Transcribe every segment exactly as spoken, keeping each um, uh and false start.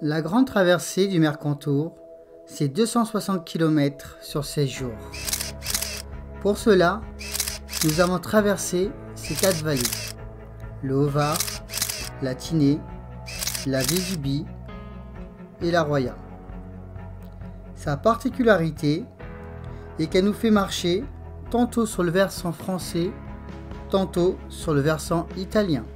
La grande traversée du Mercantour, c'est deux cent soixante kilomètres sur seize jours. Pour cela, nous avons traversé ces quatre vallées: le Haut-Var, la Tinée, la Vésubie et la Roya. Sa particularité est qu'elle nous fait marcher tantôt sur le versant français, tantôt sur le versant italien.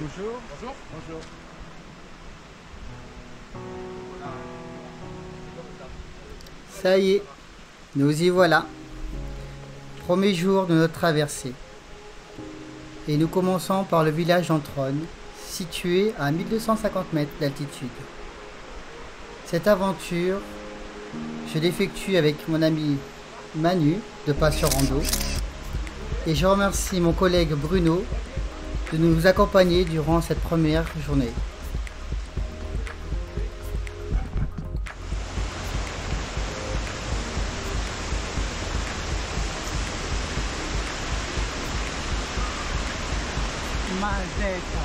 Bonjour. Bonjour. Bonjour. Ça y est, nous y voilà. Premier jour de notre traversée. Et nous commençons par le village d'Entronne, situé à mille deux cent cinquante mètres d'altitude. Cette aventure, je l'effectue avec mon ami Manu de Passion Rando et je remercie mon collègue Bruno de nous accompagner durant cette première journée. Mazetta.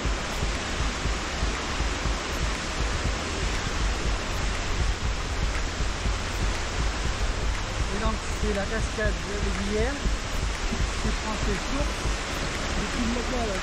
Et donc c'est la cascade de l'Ivière qui prend ses sources depuis le local.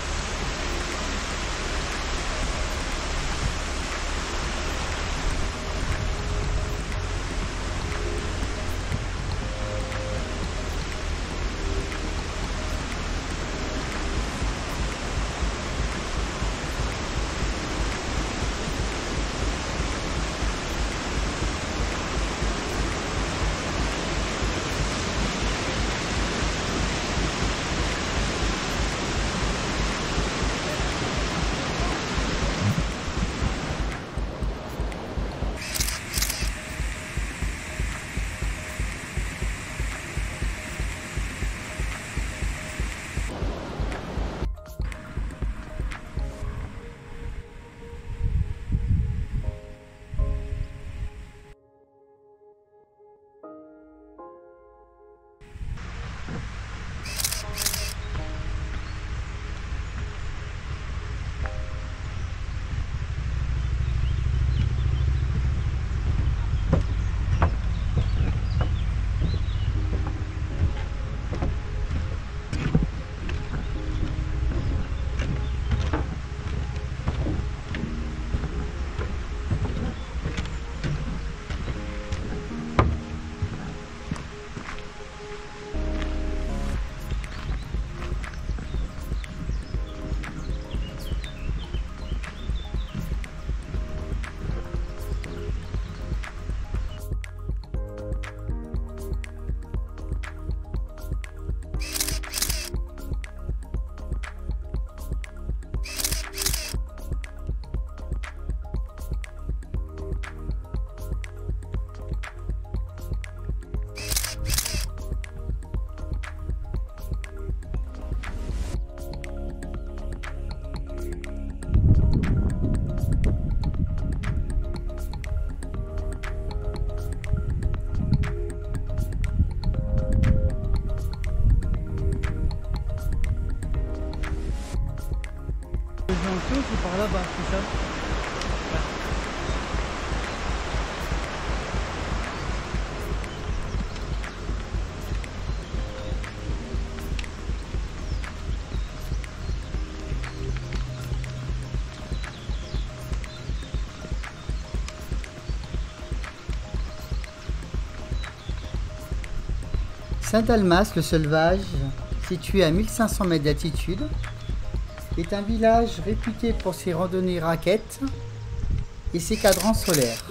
C'est par là-bas, c'est ça? Saint-Almas-le-Seulvage, situé à mille cinq cents mètres d'altitude, est un village réputé pour ses randonnées raquettes et ses cadrans solaires.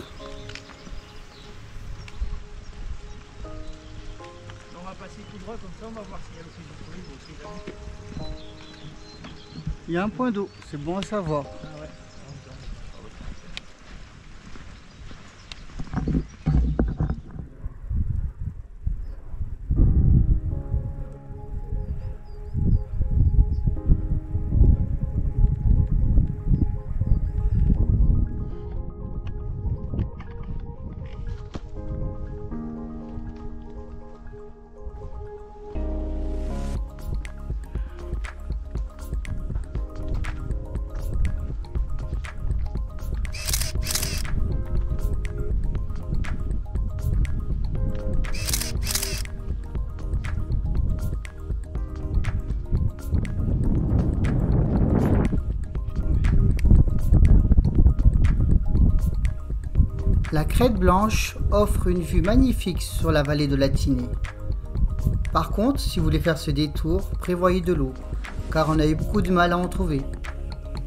On va passer tout droit comme ça, on va voir s'il y a le plus de bruit. Il y a un point d'eau, c'est bon à savoir. Ah ouais. La crête blanche offre une vue magnifique sur la vallée de Lattigny. Par contre, si vous voulez faire ce détour, prévoyez de l'eau, car on a eu beaucoup de mal à en trouver.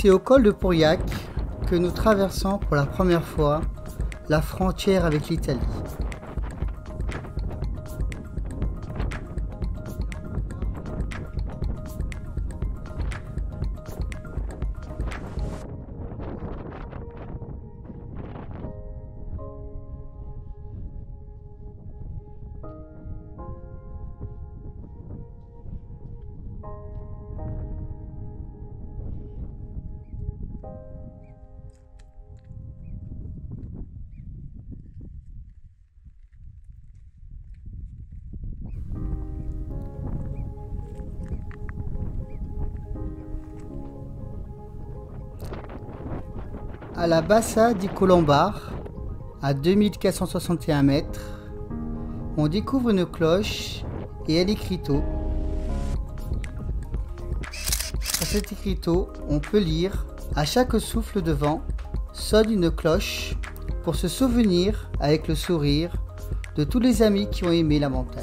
C'est au col de Pourriac que nous traversons pour la première fois la frontière avec l'Italie. À la Bassa di Colombar, à deux mille quatre cent soixante et un mètres, on découvre une cloche et elle écriteau. Sur cet écriteau, on peut lire « À chaque souffle de vent, sonne une cloche pour se souvenir avec le sourire de tous les amis qui ont aimé la montagne. »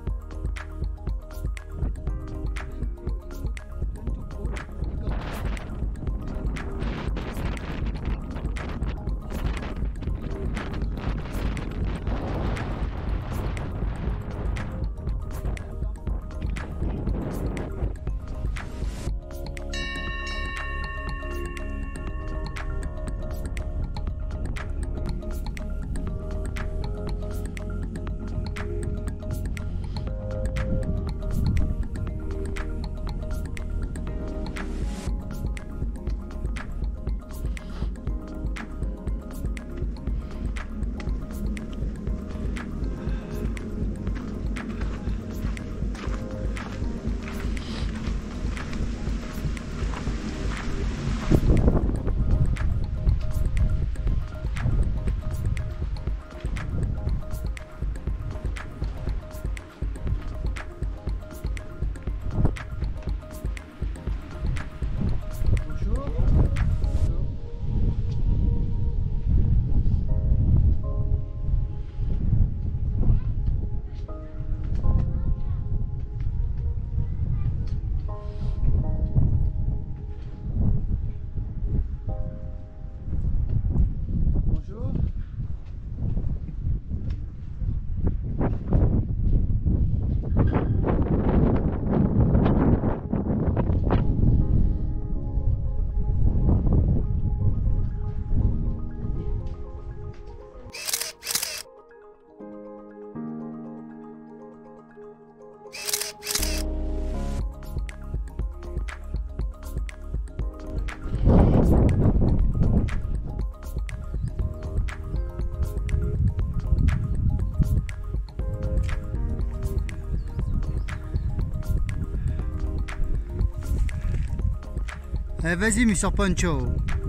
Allez, vas-y, Monsieur Poncho.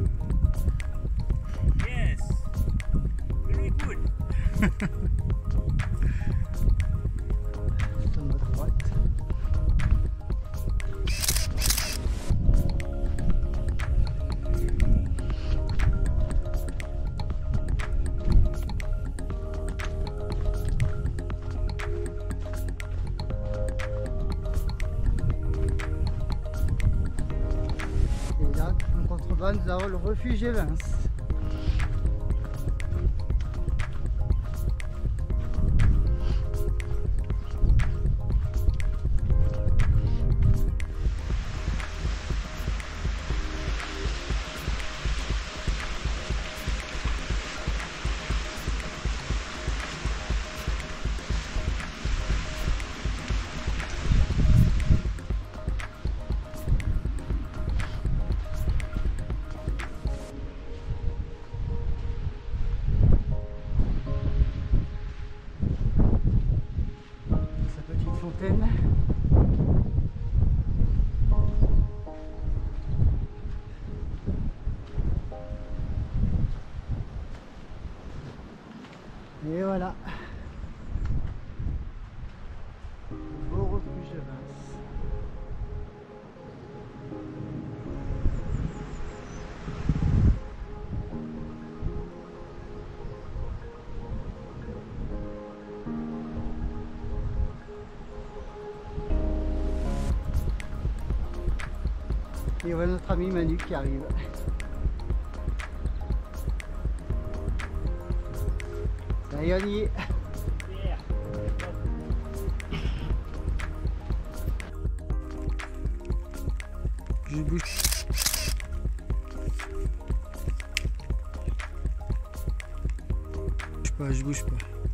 Yes, very good. Sur notre droite. Et là, en contrebas, nous avons le refuge Evans. Fontaine. Et voilà. Beau refuge de Vince. Et voilà notre ami Manu qui arrive. Ça y est, on y est. Je bouge. Je bouge pas, je bouge pas.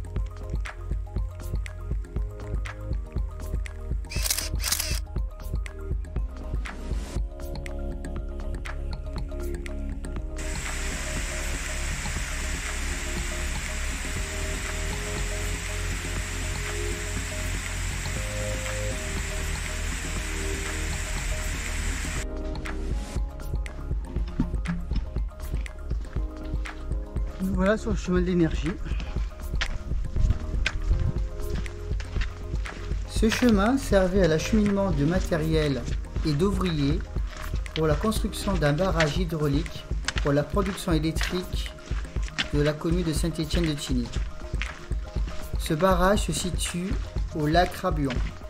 Nous voilà sur le chemin de l'énergie. Ce chemin servait à l'acheminement de matériel et d'ouvriers pour la construction d'un barrage hydraulique pour la production électrique de la commune de Saint-Étienne-de-Tigny. Ce barrage se situe au lac Rabuan.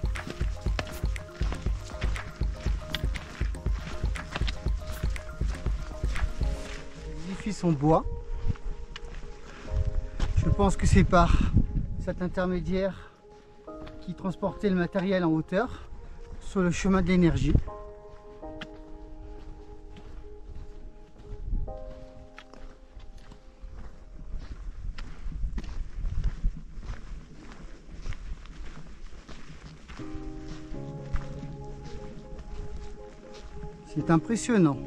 L'édifice en bois. Je pense que c'est par cet intermédiaire qui transportait le matériel en hauteur sur le chemin de l'énergie. C'est impressionnant.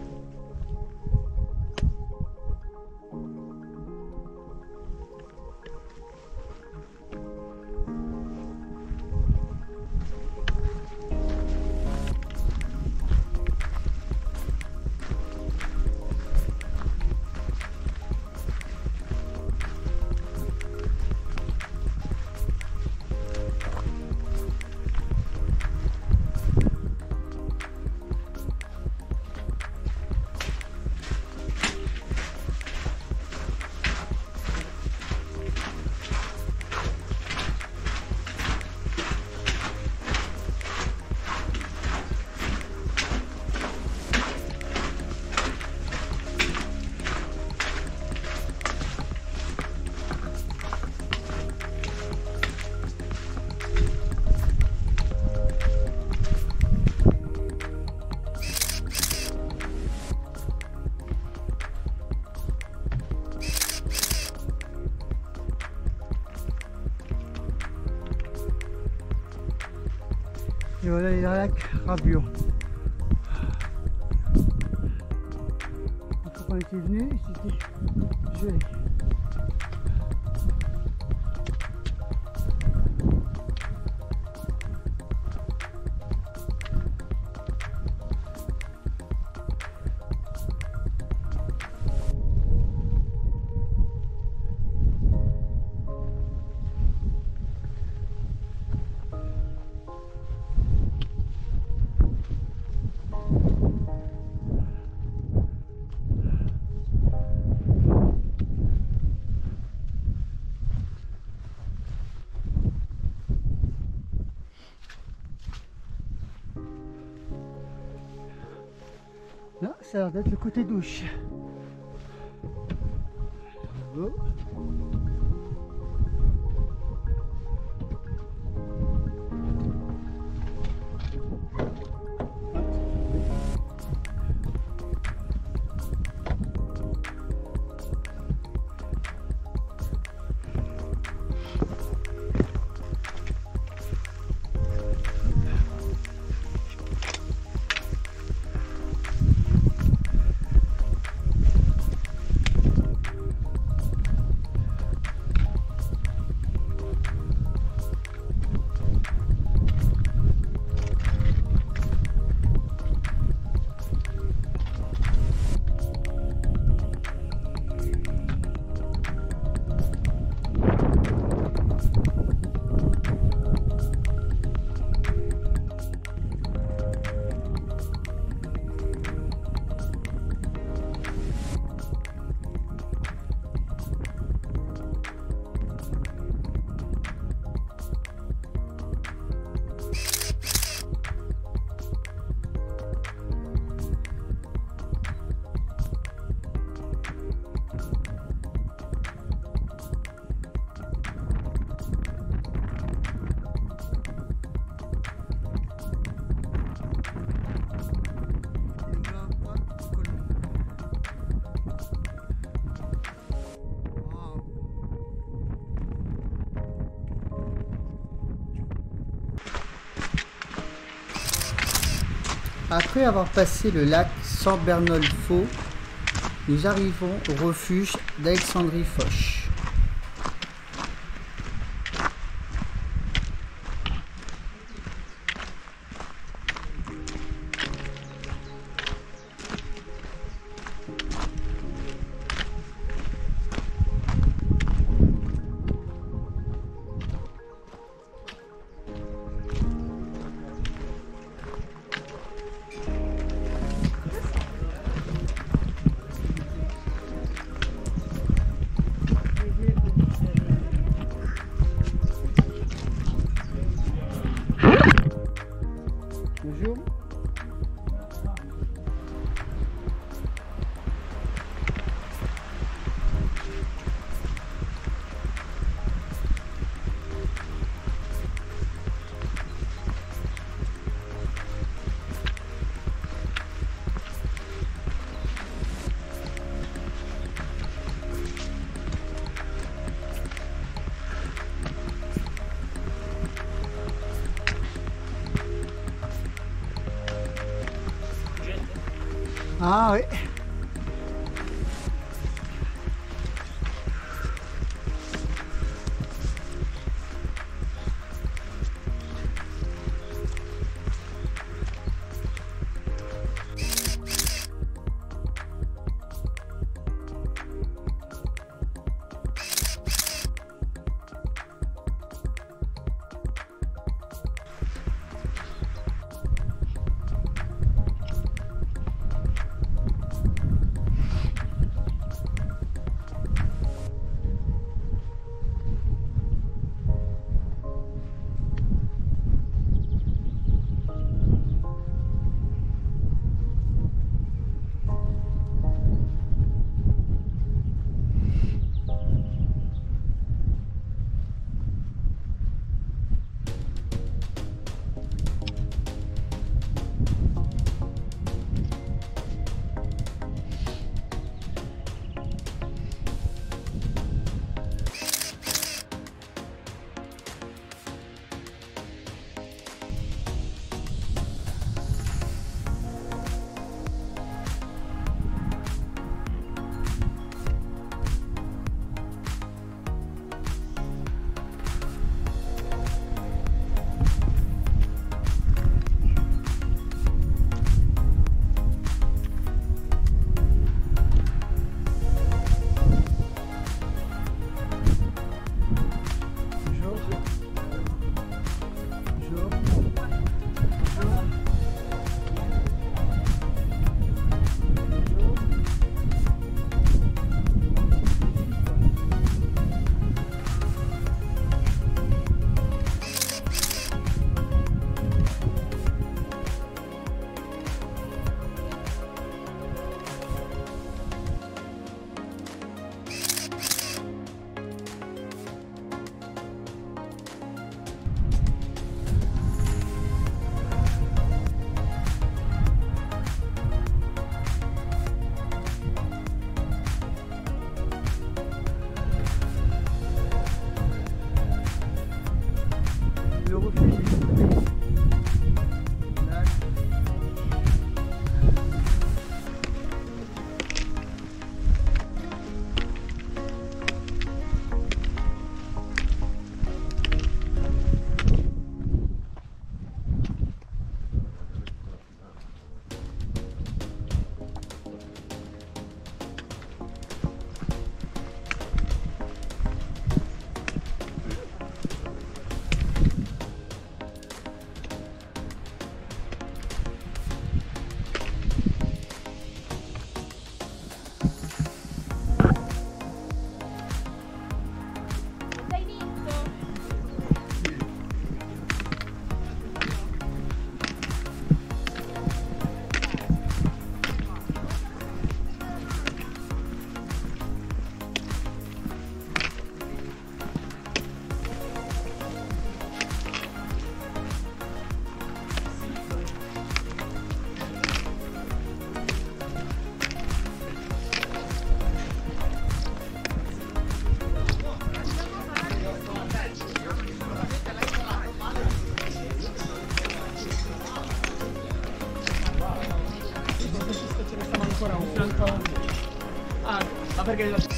Et voilà les lacs Rabuan. Quand on était venu, c'était gelé. Là, ça a l'air d'être le côté douche. Bravo. Après avoir passé le lac San-Bernolfo, nous arrivons au refuge d'Alexandrie-Foch. Bonjour. Ah oui. qu'elle va.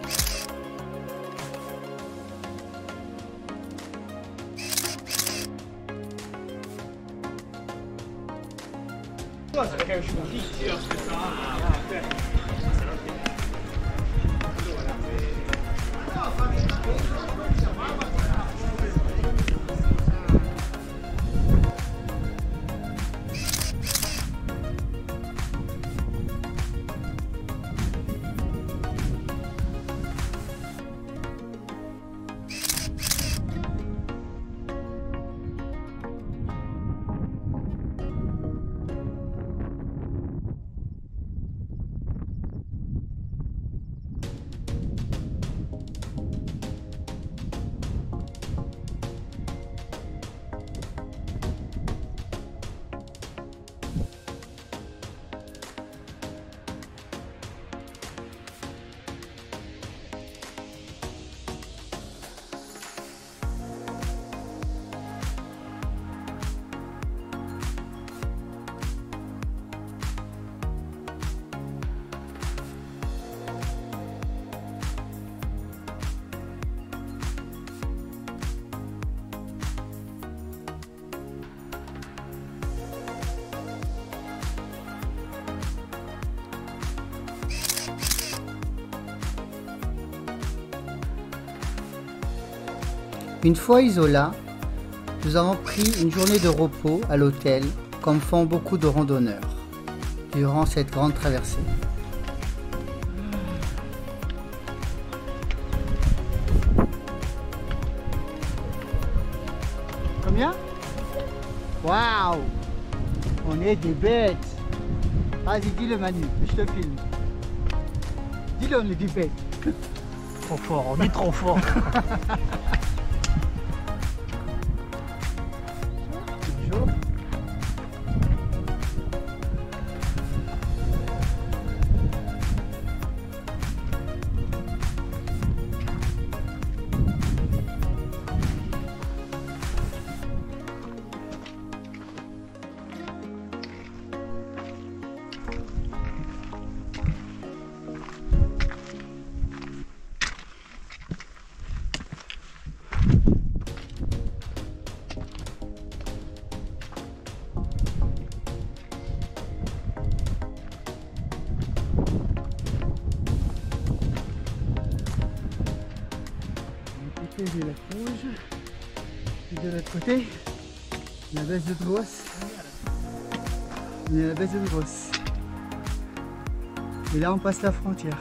Une fois Isola, nous avons pris une journée de repos à l'hôtel, comme font beaucoup de randonneurs, durant cette grande traversée. Combien? Waouh! On est des bêtes! Vas-y, dis-le Manu, je te filme. Dis-le, on est des bêtes. Trop fort, on est trop fort. J'ai la rouge et de l'autre côté la baisse de Brosse. On est à la baisse de Brosse et là on passe la frontière.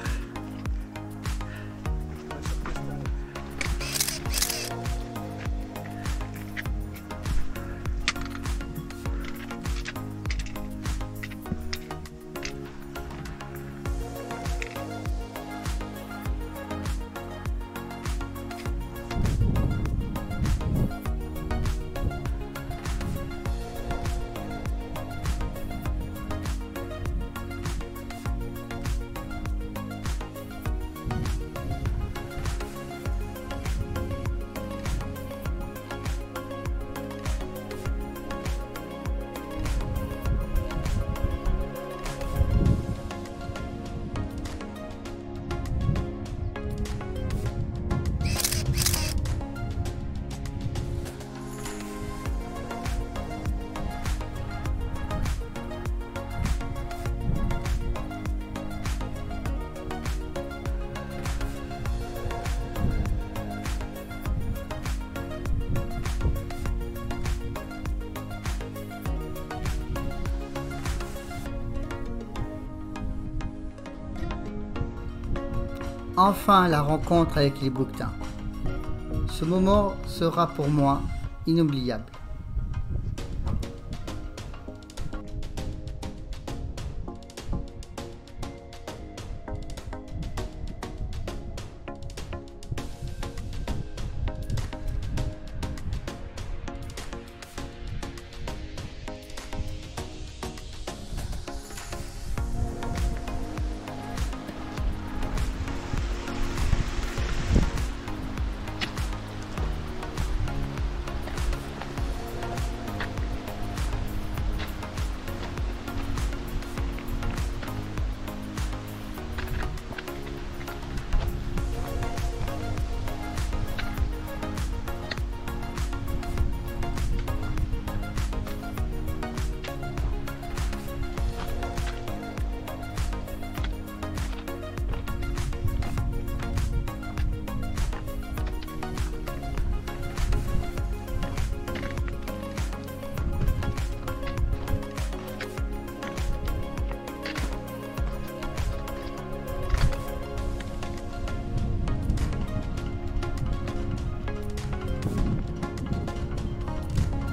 Enfin la rencontre avec les bouquetins. Ce moment sera pour moi inoubliable.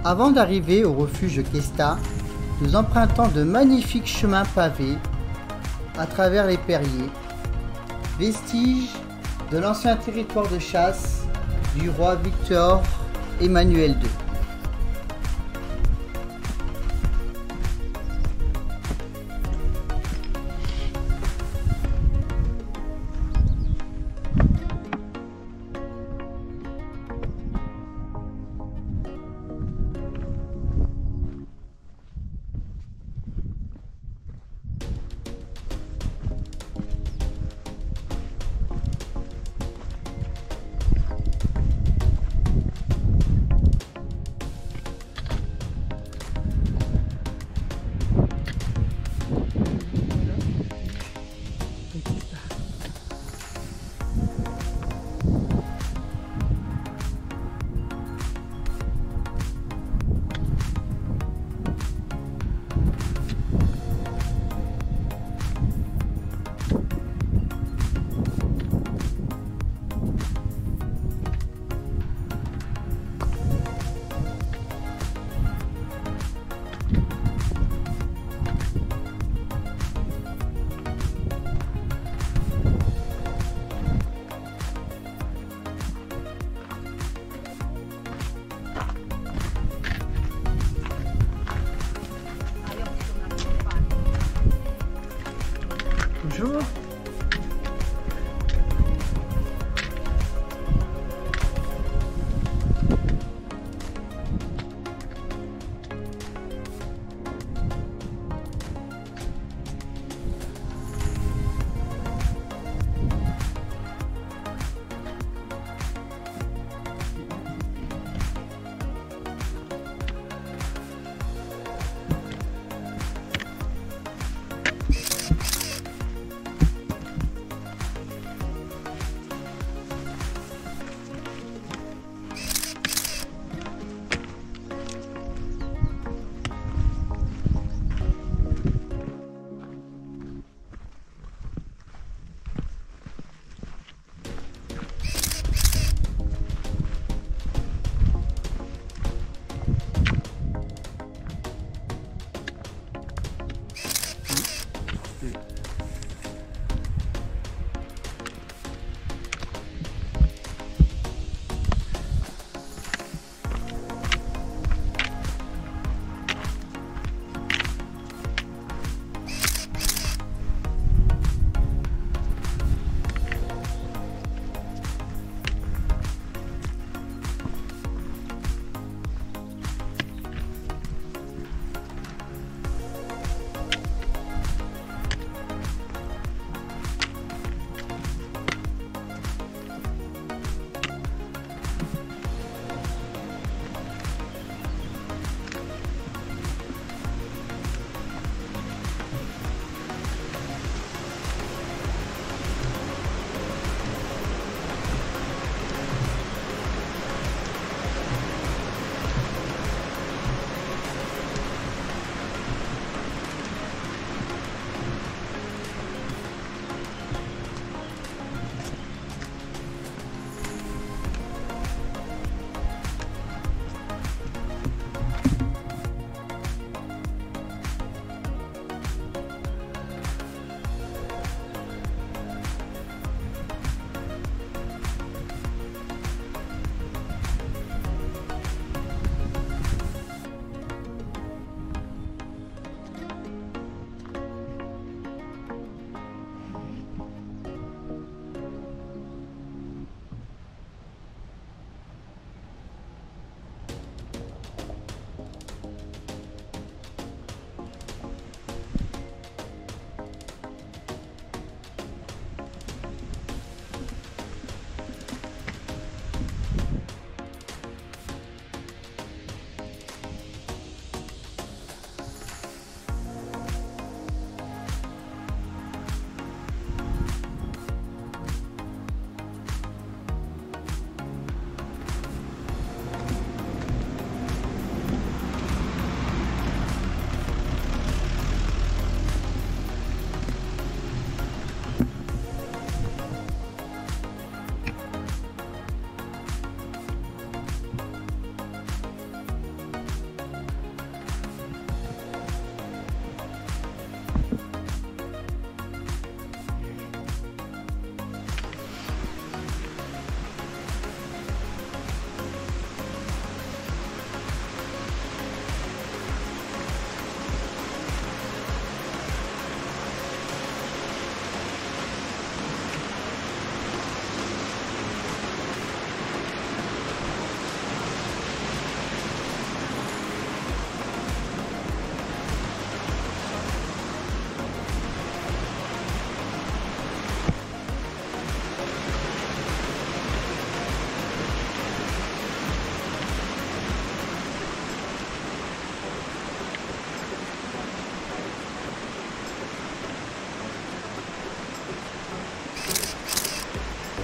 Avant d'arriver au refuge Questa, nous empruntons de magnifiques chemins pavés à travers les Perriers, vestiges de l'ancien territoire de chasse du roi Victor Emmanuel deux.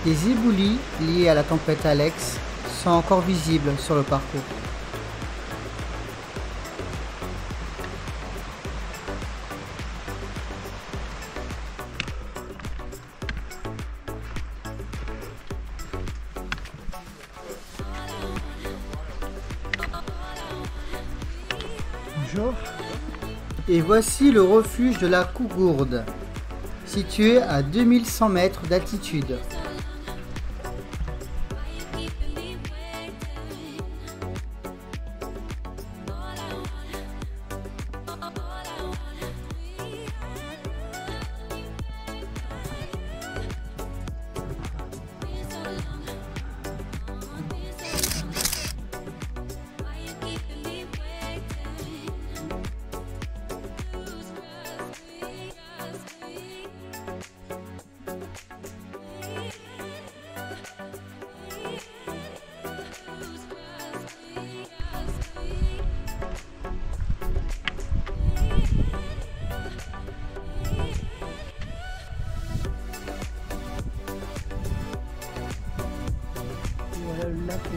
Des éboulis liés à la tempête Alex sont encore visibles sur le parcours. Bonjour. Et voici le refuge de la Cougourde, situé à deux mille cent mètres d'altitude. Voilà le lac.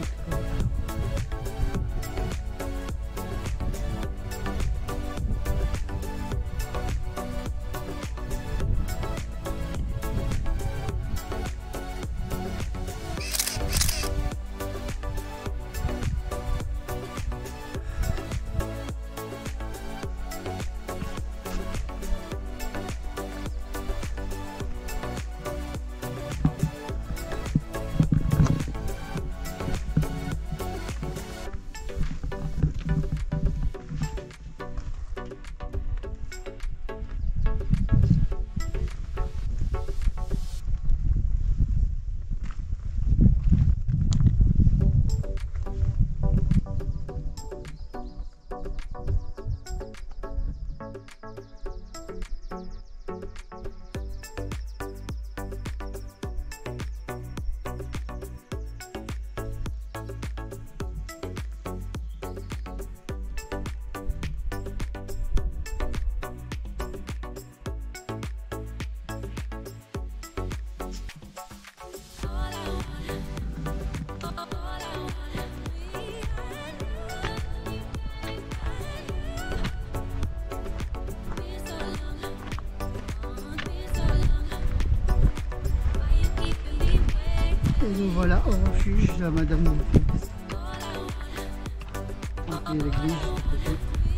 Et nous voilà au refuge de la Madame Montfils. Il y a l'église juste à côté.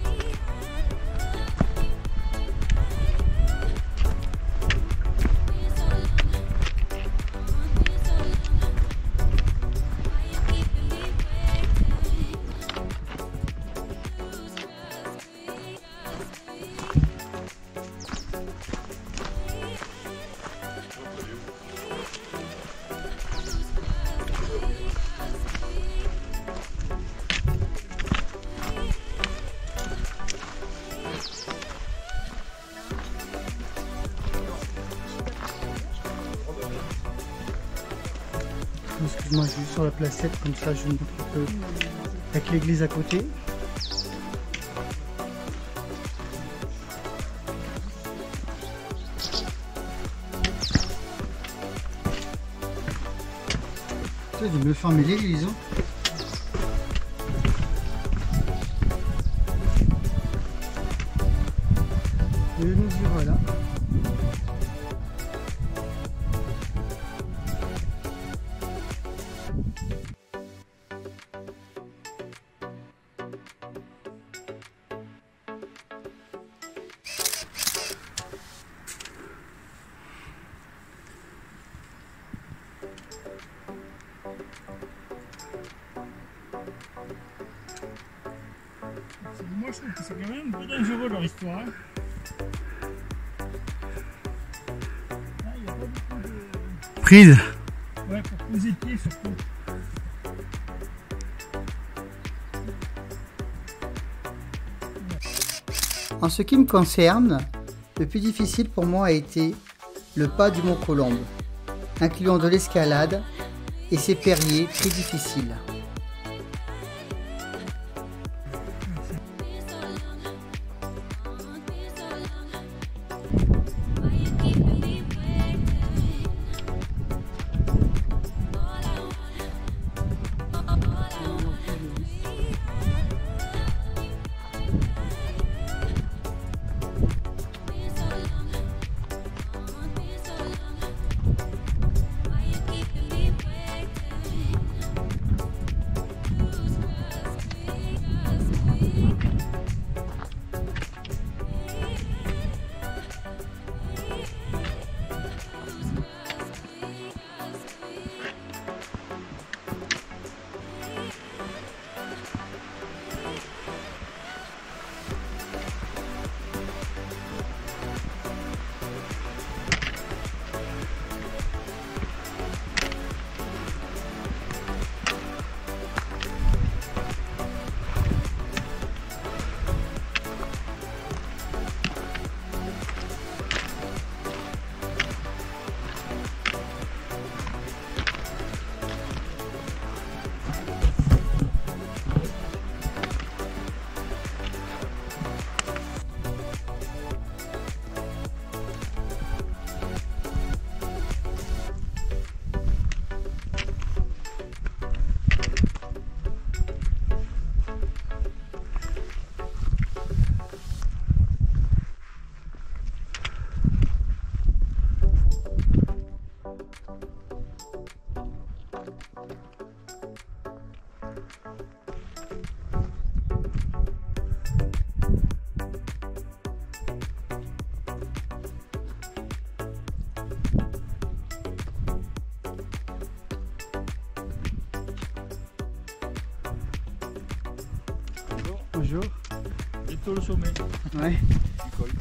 Excuse-moi, je suis sur la placette, comme ça je montre un peu avec l'église à côté. Ils vont me fermer l'église. Hein. Et nous y voilà. Moi je trouve que c'est quand même un peu dangereux leur histoire. Hein. Ah, il n'y a pas beaucoup de... Prise. Ouais, pour poser pied surtout. En ce qui me concerne, le plus difficile pour moi a été le pas du Mont Colombe, incluant de l'escalade et ses périers très difficiles. Bonjour. Bientôt le sommet. Ouais. Du col.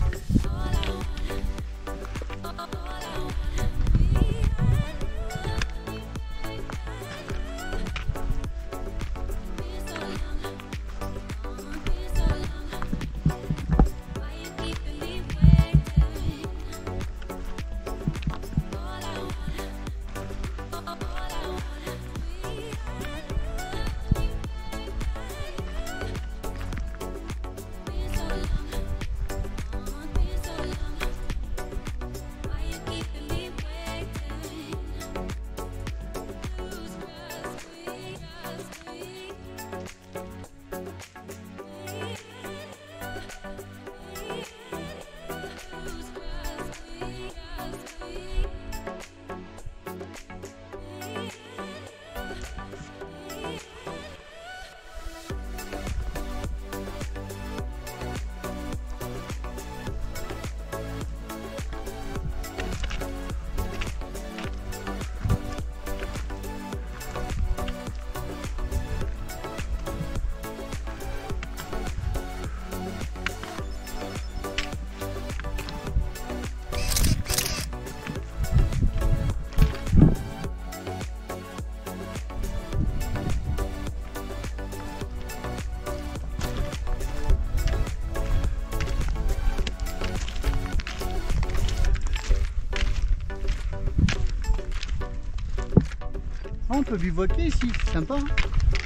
On peut bivouaquer ici, c'est sympa. Hein,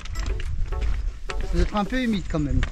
ça doit être un peu humide quand même.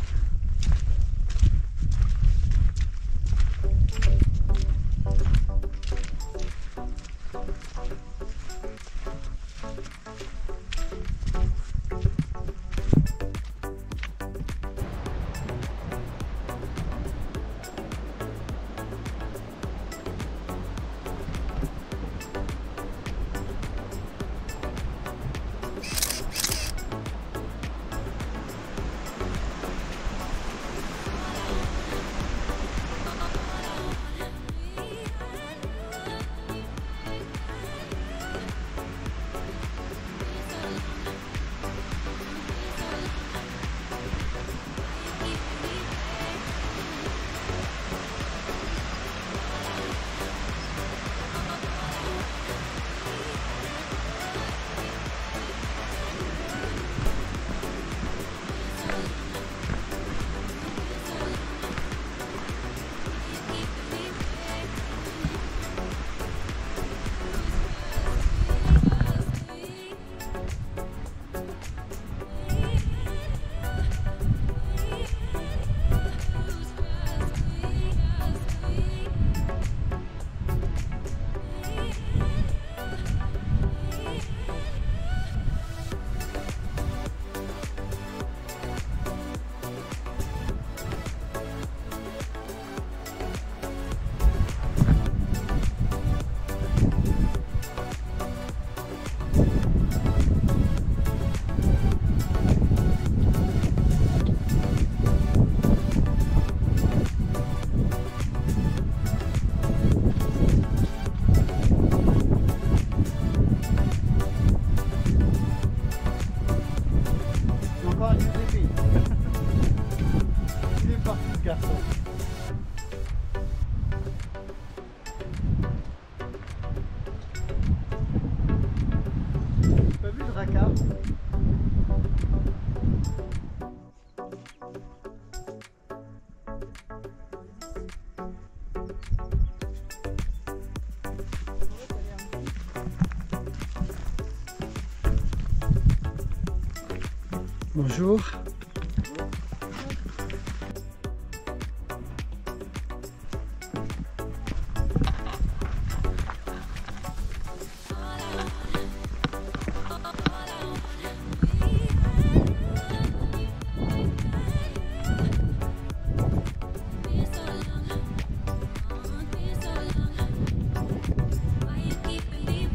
Bonjour.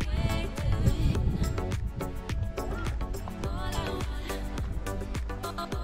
Oh,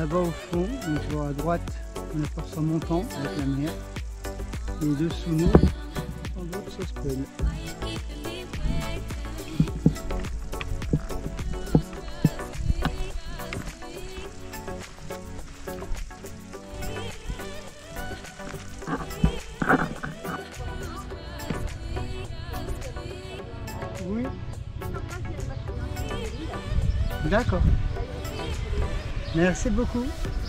là-bas au fond, on voit à droite un aperçoit montant avec la mer. Et dessous nous, sans doute Sospel. Oui. D'accord. Merci beaucoup.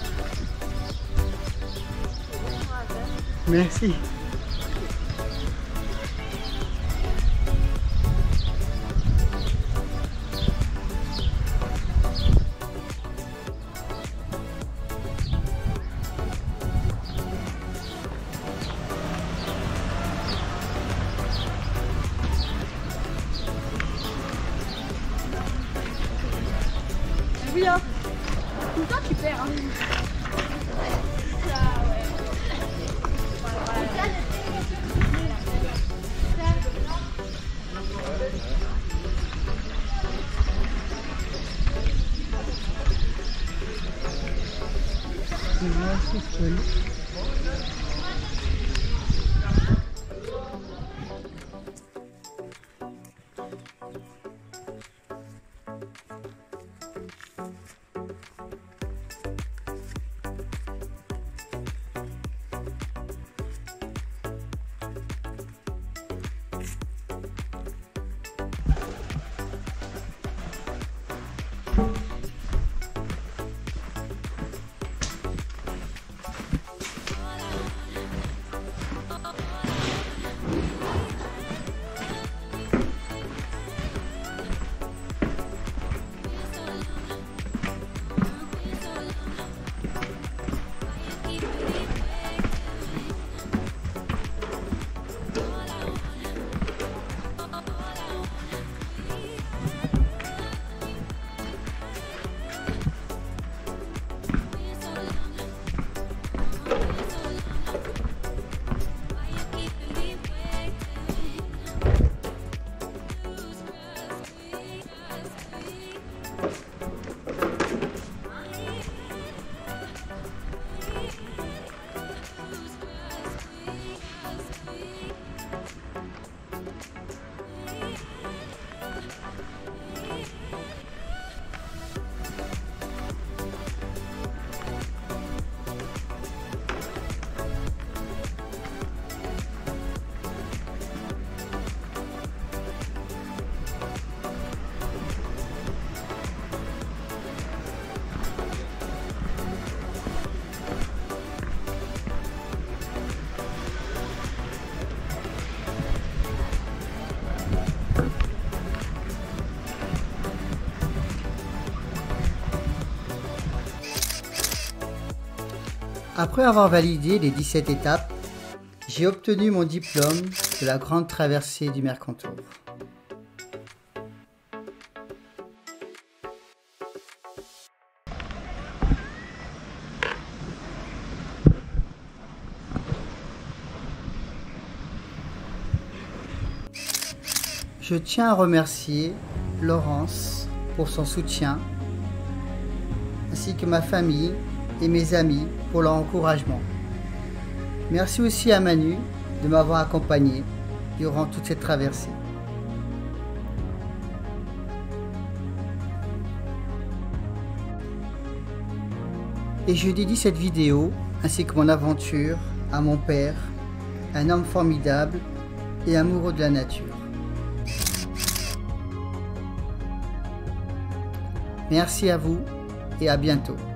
Merci. Oui, hein. Tout le temps tu perds. Hein. Après avoir validé les dix-sept étapes, j'ai obtenu mon diplôme de la grande traversée du Mercantour. Je tiens à remercier Laurence pour son soutien, ainsi que ma famille et mes amis pour leur encouragement. Merci aussi à Manu de m'avoir accompagné durant toute cette traversée. Et je dédie cette vidéo ainsi que mon aventure à mon père, un homme formidable et amoureux de la nature. Merci à vous et à bientôt.